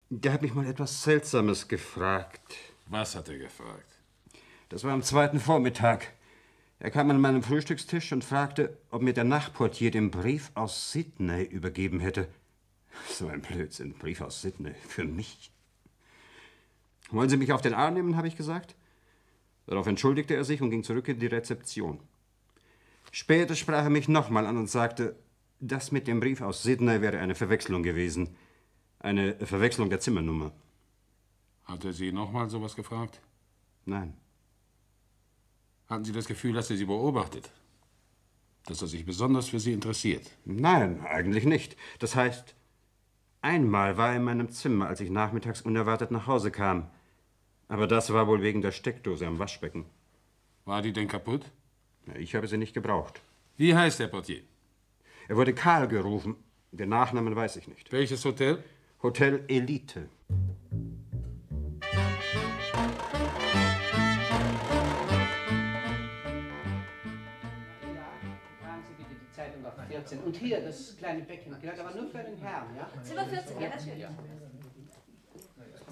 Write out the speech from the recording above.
Der hat mich mal etwas Seltsames gefragt. Was hat er gefragt? Das war am 2. Vormittag. Er kam an meinem Frühstückstisch und fragte, ob mir der Nachtportier den Brief aus Sydney übergeben hätte. So ein Blödsinn, Brief aus Sydney, für mich. Wollen Sie mich auf den Arm nehmen, habe ich gesagt. Darauf entschuldigte er sich und ging zurück in die Rezeption. Später sprach er mich nochmal an und sagte, das mit dem Brief aus Sydney wäre eine Verwechslung gewesen. Eine Verwechslung der Zimmernummer. Hat er Sie nochmal sowas gefragt? Nein. Hatten Sie das Gefühl, dass er Sie beobachtet? Dass er sich besonders für Sie interessiert? Nein, eigentlich nicht. Das heißt, einmal war er in meinem Zimmer, als ich nachmittags unerwartet nach Hause kam. Aber das war wohl wegen der Steckdose am Waschbecken. War die denn kaputt? Ich habe sie nicht gebraucht. Wie heißt der Portier? Er wurde Karl gerufen. Den Nachnamen weiß ich nicht. Welches Hotel? Hotel Elite. Zeitung auf 14. Und hier, das kleine Becken gehört aber nur für den Herrn, ja? Zimmer 14, ja, natürlich.